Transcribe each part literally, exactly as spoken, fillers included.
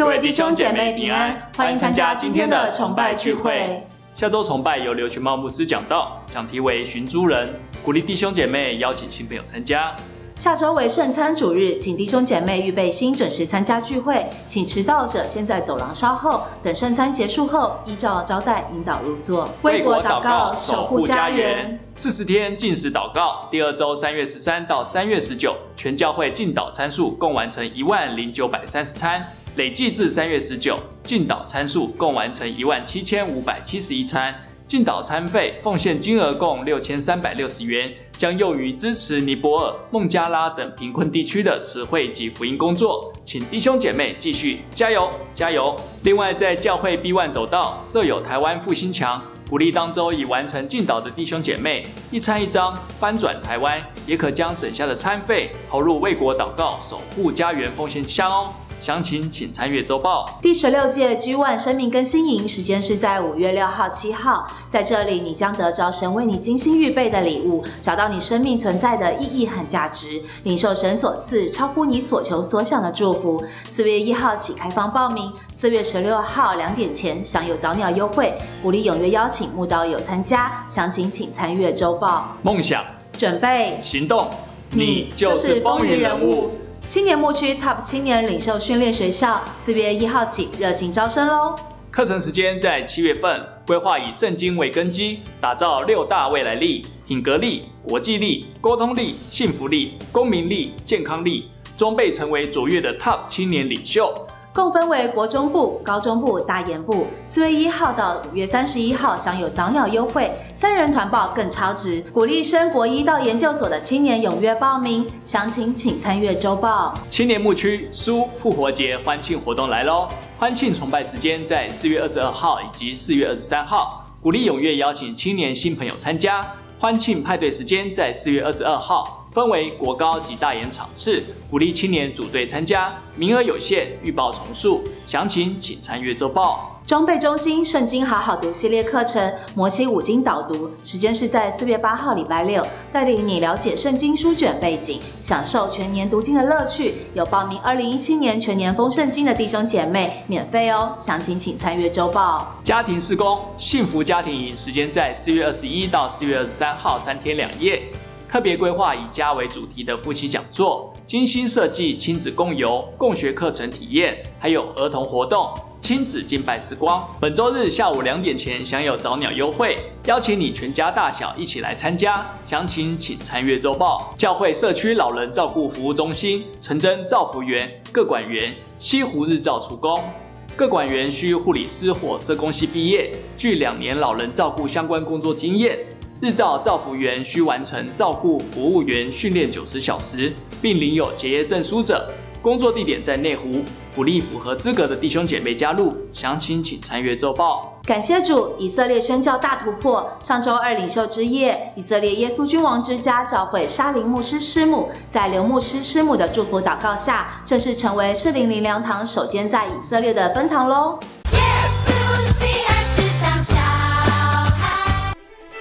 各位弟兄姐妹平安，欢迎参加今天的崇拜聚会。 下周崇拜由刘群茂牧师讲道，讲题为寻诸人，鼓励弟兄姐妹邀请新朋友参加。 下周为圣餐主日，请弟兄姐妹预备心，准时参加聚会。请迟到者先在走廊稍后，等圣餐结束后，依照招待引导入座。 为国祷告，守护家园。四十天禁食祷告，第二周三月十三到三月十九，全教会进祷餐数共完成一万零九百三十餐。累计至三月十九，进祷餐数共完成一万七千五百七十一餐，进祷餐费奉献金额共六千三百六十元，将用于支持尼泊尔、孟加拉等贫困地区的慈惠及福音工作，请弟兄姐妹继续加油加油！另外，在教会 B 一 走道设有台湾复兴墙，鼓励当周已完成进祷的弟兄姐妹一餐一张翻转台湾，也可将省下的餐费投入为国祷告、守护家园奉献箱哦。详情请参阅周报。 第十六届 G 一 生命更新营时间是在五月六号、七号，在这里你将得着神为你精心预备的礼物，找到你生命存在的意义和价值，领受神所赐超乎你所求所想的祝福。四月一号起开放报名，四月十六号两点前享有早鸟优惠，鼓励踊跃邀请慕道友参加，详情请参阅周报。 梦想， 准备， 行动，你就是风云人物。 青年牧区 Top 青年领袖训练学校四月一号起热情招生喽！ 课程时间在七月份，规划以圣经为根基，打造六大未来力：品格力、国际力、沟通力、幸福力、公民力、健康力，装备成为卓越的 Top 青年领袖。 共分为国中部、高中部、大研部。四月一号到五月三十一号享有早鸟优惠，三人团报更超值，鼓励升国一到研究所的青年踊跃报名。详情请参阅周报。 青年牧区苏复活节欢庆活动来喽！欢庆崇拜时间在四月二十二号以及四月二十三号，鼓励踊跃邀请青年新朋友参加。欢庆派对时间在四月二十二号，分为国高及大研场次，鼓励青年组队参加，名额有限，预报重数。详情请参阅周报。 装备中心圣经好好读系列课程摩西五经导读，时间是在四月八号礼拜六，带领你了解圣经书卷背景，享受全年读经的乐趣。有报名二零一七年全年丰圣经的弟兄姐妹免费哦，详情请参阅周报。 家庭事工幸福家庭营时间在四月二十一到四月二十三号三天两夜，特别规划以家为主题的夫妻讲座，精心设计亲子共游、共学课程体验，还有儿童活动。亲子敬拜时光，本周日下午两点前享有早鸟优惠，邀请你全家大小一起来参加。详情请参阅周报。教会社区老人照顾服务中心陈真照服员、各管员西湖日照出工，各管员需护理师或社工系毕业，具两年老人照顾相关工作经验。日照照服员需完成照顾服务员训练九十小时，并领有结业证书者。工作地点在内湖，鼓励符合资格的弟兄姐妹加入，详情请参阅周报。 感谢主，以色列宣教大突破。上周二领袖之夜，以色列耶稣君王之家教会沙林牧师师母，在刘牧师师母的祝福祷告下，正式成为士林灵粮堂首间在以色列的分堂喽。耶稣喜爱世上小孩。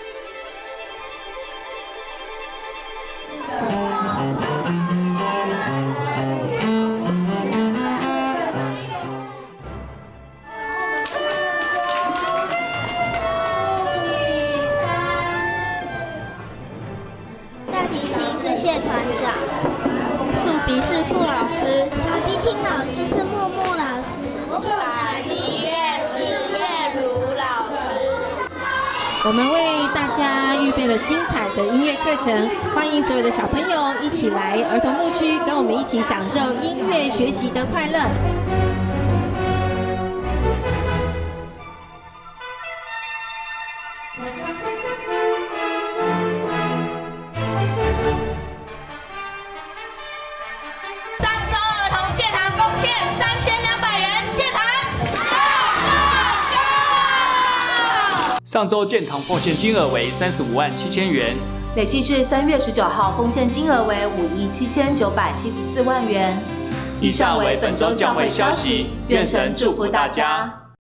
谢团长， 竖笛是傅老师， 小提琴老师是木木老师， 打击乐是乐如老师。 我们为大家预备了精彩的音乐课程，欢迎所有的小朋友一起来儿童牧区，跟我们一起享受音乐学习的快乐。 上周建堂奉献金额为三十五万七千元， 累计至三月十九号奉献金额为五亿七千九百七十四万元。 以上为本周教会消息，愿神祝福大家。